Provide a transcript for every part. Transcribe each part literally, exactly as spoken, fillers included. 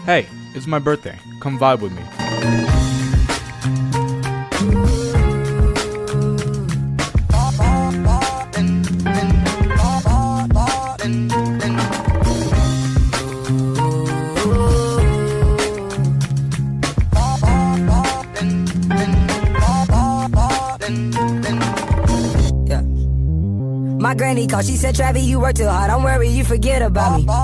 Hey, it's my birthday. Come vibe with me. My granny called, she said, Travis, you work too hard, don't worry, you forget about me.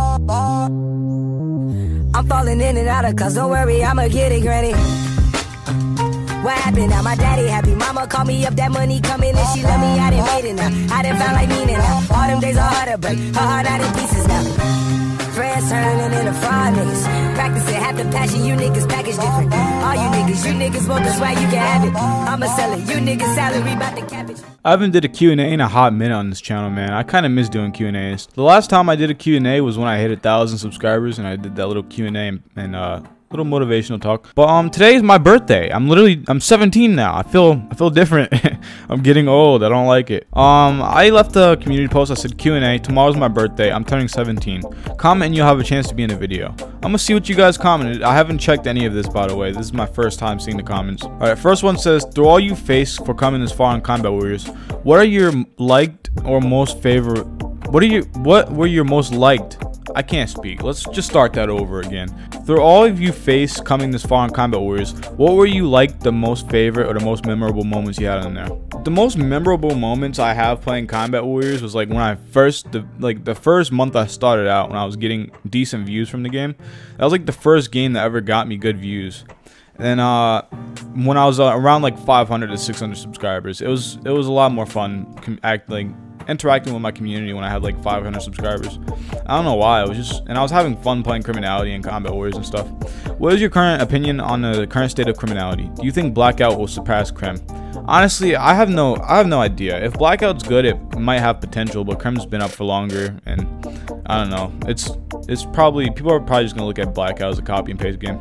I'm falling in and out of cuz, don't worry, I'ma get it, granny. What happened now? My daddy happy, mama called me up, that money coming and she love me, I done made it now. I done found like meaning now, all them days are hard to break, her heart out in pieces now. Friends turning into fraud niggas, practicing half the passion, you niggas package different. All you niggas, you niggas want the swag, you can have it. I'ma sell it, you niggas salary about the cabbage. I haven't did a Q and A in a hot minute on this channel, man. I kind of miss doing Q and A's. The last time I did a Q and A was when I hit a thousand subscribers and I did that little Q and A and, and uh, little motivational talk. But um, today is my birthday. I'm literally, I'm seventeen now. I feel, I feel different. I'm getting old. I don't like it. Um, I left a community post. I said Q and A. Tomorrow's my birthday. I'm turning seventeen. Comment and you'll have a chance to be in a video. I'm gonna see what you guys commented. I haven't checked any of this, by the way. This is my first time seeing the comments. All right, first one says, through all you face for coming this far on Combat Warriors, what are your liked or most favorite? What are you? What were your most liked? I can't speak. Let's just start that over again. Through all of you face coming this far on Combat Warriors, what were you like the most favorite or the most memorable moments you had in there? The most memorable moments I have playing Combat Warriors was like when I first, the, like the first month I started out when I was getting decent views from the game. That was like the first game that ever got me good views. And uh, when I was uh, around like five hundred to six hundred subscribers, it was it was a lot more fun act like interacting with my community when I had like five hundred subscribers. I don't know why. I was just, and I was having fun playing Criminality and Combat Warriors and stuff. What is your current opinion on the current state of Criminality? Do you think Blackout will surpass Crim? Honestly, I have no, I have no idea. If Blackout's good, it might have potential, but Crim's been up for longer, and I don't know. It's, it's probably people are probably just gonna look at Blackout as a copy and paste game.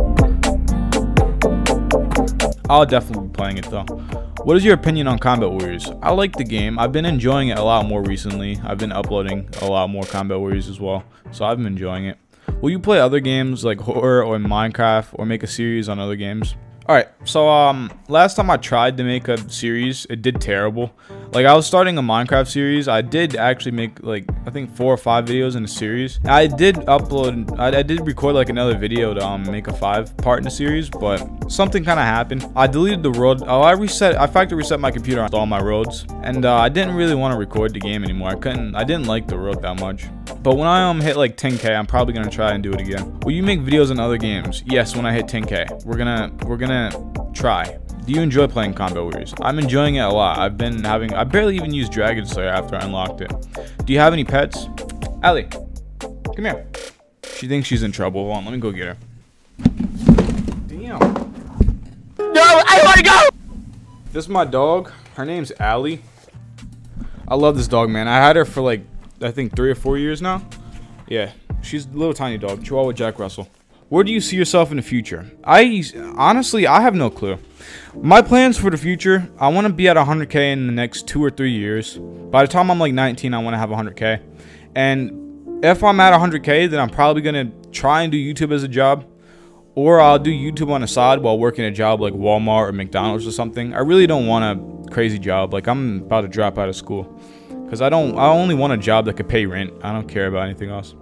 I'll definitely be playing it though. What is your opinion on Combat Warriors? I like the game. I've been enjoying it a lot more recently. I've been uploading a lot more Combat Warriors as well, so I've been enjoying it. Will you play other games like horror or Minecraft or make a series on other games? Alright, so um, last time I tried to make a series, it did terrible. Like, I was starting a Minecraft series. I did actually make, like, I think four or five videos in a series. I did upload, I, I did record, like, another video to um, make a five part in the series, but something kind of happened. I deleted the road. Oh, I reset, I factory reset my computer on all my roads, and uh, I didn't really want to record the game anymore. I couldn't, I didn't like the road that much. But when I um hit like ten K, I'm probably gonna try and do it again. Will you make videos on other games? Yes, when I hit ten K. We're gonna we're gonna try. Do you enjoy playing Combat Warriors? I'm enjoying it a lot. I've been having I barely even used Dragon Slayer after I unlocked it. Do you have any pets? Allie, come here. She thinks she's in trouble. Hold on, let me go get her. Damn. No, I wanna go! This is my dog. Her name's Allie. I love this dog, man. I had her for like I think three or four years now. Yeah, she's a little tiny dog, Chihuahua Jack Russell. Where do you see yourself in the future? I honestly, I have no clue. My plans for the future, I want to be at one hundred K in the next two or three years. By the time I'm like nineteen, I want to have one hundred K. And if I'm at one hundred K, then I'm probably going to try and do YouTube as a job. Or I'll do YouTube on the side while working a job like Walmart or McDonald's or something. I really don't want a crazy job. Like, I'm about to drop out of school. Because I don't, I only want a job that could pay rent. I don't care about anything else.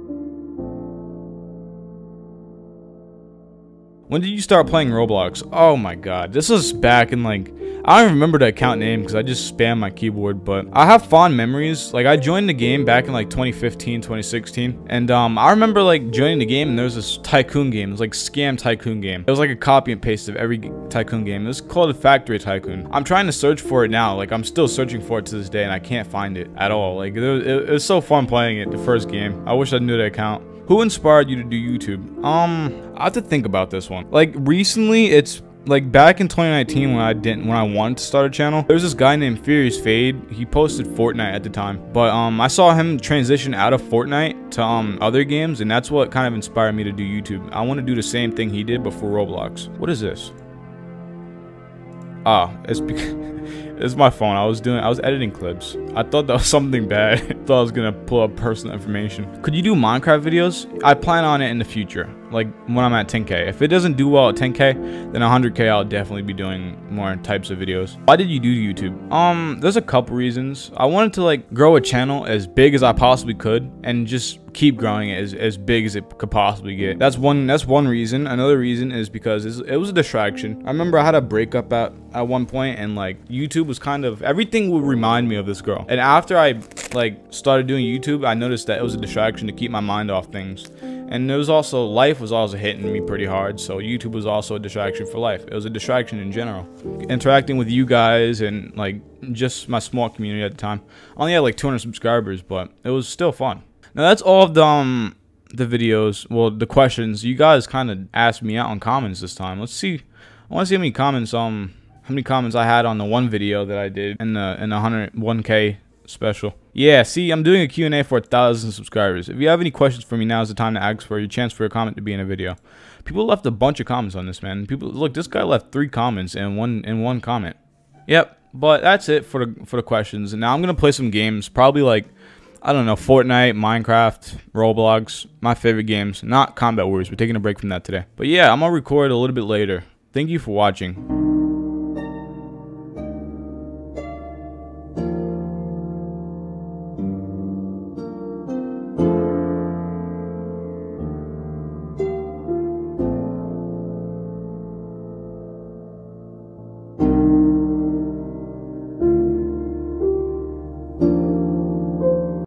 When did you start playing Roblox? Oh my god, this was back in like, I don't remember the account name because I just spam my keyboard, but I have fond memories. Like, I joined the game back in like twenty fifteen, twenty sixteen, and um, I remember like joining the game and there was this tycoon game. It was like Scam Tycoon game. It was like a copy and paste of every tycoon game. It was called Factory Tycoon. I'm trying to search for it now. Like, I'm still searching for it to this day and I can't find it at all. Like, it was, it was so fun playing it, the first game. I wish I knew the account. Who inspired you to do YouTube? Um, I have to think about this one. Like, recently, it's like back in twenty nineteen when I didn't, when I wanted to start a channel. There's this guy named Furious Fade. He posted Fortnite at the time, but um, I saw him transition out of Fortnite to um other games, and that's what kind of inspired me to do YouTube. I want to do the same thing he did, but for Roblox. What is this? Ah, it's because it's my phone. I was doing, I was editing clips. I thought that was something bad. I thought I was gonna pull up personal information. Could you do Minecraft videos? I plan on it in the future. like when I'm at ten K. If it doesn't do well at ten K, then one hundred K I'll definitely be doing more types of videos. Why did you do YouTube? Um, there's a couple reasons. I wanted to like grow a channel as big as I possibly could and just keep growing it as, as big as it could possibly get. That's one that's one reason. Another reason is because it's, it was a distraction. I remember I had a breakup at, at one point, and like YouTube was kind of, everything would remind me of this girl. And after I like started doing YouTube, I noticed that it was a distraction to keep my mind off things. And there was also, life was also hitting me pretty hard, so YouTube was also a distraction for life. It was a distraction in general. Interacting with you guys and like just my small community at the time. I only had like two hundred subscribers, but it was still fun. Now that's all of the, um, the videos, well, the questions. You guys kind of asked me out on comments this time. Let's see. I want to see how many comments, um, how many comments I had on the one video that I did in the, in the one hundred one K special. Yeah, see, I'm doing a Q and A for a thousand subscribers. If you have any questions for me, now is the time to ask for your chance for a comment to be in a video. People left a bunch of comments on this, man. People, look, this guy left three comments and one in one comment. Yep, but that's it for the for the questions. And now I'm gonna play some games, probably like, I don't know, Fortnite, Minecraft, Roblox, my favorite games. Not Combat Warriors. We're taking a break from that today. But yeah, I'm gonna record a little bit later. Thank you for watching.